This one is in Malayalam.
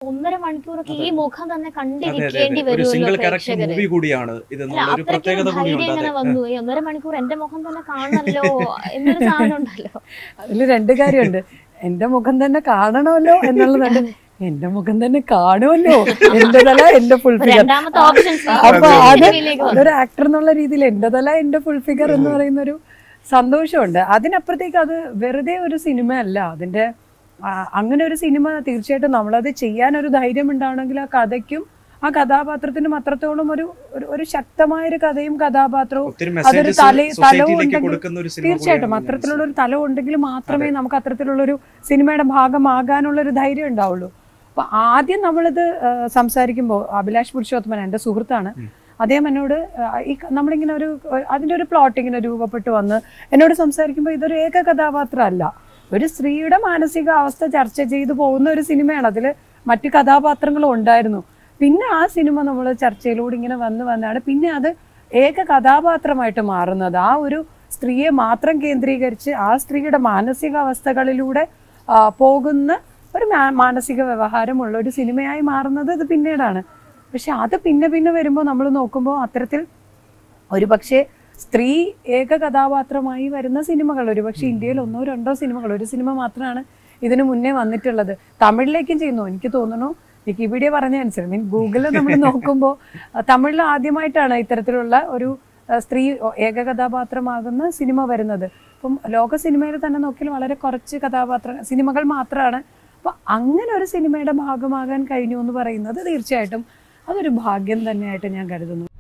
1.5 മണിക്കൂറൊക്കെ ഈ മുഖം തന്നെ കണ്ടിരിക്കേണ്ടി വരുമല്ലോ പ്രേക്ഷകര്. എങ്ങനെ വന്നു ഈ 1.5 മണിക്കൂർ എന്റെ മുഖം തന്നെ കാണണല്ലോ എന്നൊരു സാധനം ഉണ്ടല്ലോ. അതില് 2 കാര്യമുണ്ട്. എന്റെ മുഖം തന്നെ കാണണമല്ലോ എന്നുള്ളതുണ്ട്, എന്റെ മുഖം തന്നെ കാണുമല്ലോ, എന്റെ തല എന്റെ ഫുൾ ഫിഗർ. അപ്പൊ അതൊരു ആക്ടർ എന്നുള്ള രീതിയിൽ എന്റെ തല എന്റെ ഫുൾ ഫിഗർ എന്ന് പറയുന്ന ഒരു സന്തോഷമുണ്ട്. അതിനപ്പുറത്തേക്ക് അത് വെറുതെ ഒരു സിനിമ അല്ല. അതിന്റെ അങ്ങനെ ഒരു സിനിമ തീർച്ചയായിട്ടും നമ്മളത് ചെയ്യാനൊരു ധൈര്യം ഉണ്ടാവണമെങ്കിൽ ആ കഥയ്ക്കും ആ കഥാപാത്രത്തിനും അത്രത്തോളം ഒരു ശക്തമായൊരു കഥയും കഥാപാത്രവും അതൊരു തലവും ഉണ്ടെങ്കിൽ തീർച്ചയായിട്ടും അത്തരത്തിലുള്ള ഒരു തലം ഉണ്ടെങ്കിൽ മാത്രമേ നമുക്ക് അത്തരത്തിലുള്ളൊരു സിനിമയുടെ ഭാഗമാകാനുള്ളൊരു ധൈര്യം ഉണ്ടാവുള്ളൂ. അപ്പൊ ആദ്യം നമ്മളിത് സംസാരിക്കുമ്പോൾ അഭിലാഷ് പുരുഷോത്തമൻ എൻ്റെ സുഹൃത്താണ്, അദ്ദേഹം എന്നോട് നമ്മളിങ്ങനെ അതിൻ്റെ ഒരു പ്ലോട്ട് ഇങ്ങനെ രൂപപ്പെട്ടു വന്ന് എന്നോട് സംസാരിക്കുമ്പോൾ ഇതൊരു ഏക കഥാപാത്രമല്ല, ഒരു സ്ത്രീയുടെ മാനസിക അവസ്ഥ ചർച്ച ചെയ്തു പോകുന്ന ഒരു സിനിമയാണ്. അതിൽ മറ്റു കഥാപാത്രങ്ങളും ഉണ്ടായിരുന്നു. പിന്നെ ആ സിനിമ നമ്മൾ ചർച്ചയിലൂടെ ഇങ്ങനെ വന്നാണ് പിന്നെ അത് ഏക കഥാപാത്രമായിട്ട് മാറുന്നത്. ആ ഒരു സ്ത്രീയെ മാത്രം കേന്ദ്രീകരിച്ച് ആ സ്ത്രീയുടെ മാനസികാവസ്ഥകളിലൂടെ പോകുന്ന ഒരു മാനസിക വ്യവഹാരമുള്ള ഒരു സിനിമയായി മാറുന്നത് അത് പിന്നീടാണ്. പക്ഷെ അത് പിന്നെ വരുമ്പോൾ നമ്മൾ നോക്കുമ്പോൾ അത്തരത്തിൽ ഒരുപക്ഷെ സ്ത്രീ ഏക കഥാപാത്രമായി വരുന്ന സിനിമകൾ ഒരുപക്ഷെ ഇന്ത്യയിൽ 1-2 സിനിമകൾ, ഒരു സിനിമ മാത്രമാണ് ഇതിനു മുന്നേ വന്നിട്ടുള്ളത്. തമിഴിലേക്കും ചെയ്യുന്നു എനിക്ക് തോന്നുന്നു. വിക്കിപീഡിയ പറഞ്ഞ അനുസരിച്ച് ഗൂഗിളിൽ നമ്മൾ നോക്കുമ്പോൾ തമിഴിൽ ആദ്യമായിട്ടാണ് ഇത്തരത്തിലുള്ള ഒരു സ്ത്രീ ഏക കഥാപാത്രമാകുന്ന സിനിമ വരുന്നത്. അപ്പം ലോക സിനിമയിൽ തന്നെ നോക്കിയാൽ വളരെ കുറച്ച് സിനിമകൾ മാത്രമാണ്. അപ്പം അങ്ങനെ ഒരു സിനിമയുടെ ഭാഗമാകാൻ കഴിഞ്ഞു എന്ന് പറയുന്നത് തീർച്ചയായിട്ടും അതൊരു ഭാഗ്യം തന്നെയായിട്ട് ഞാൻ കരുതുന്നു.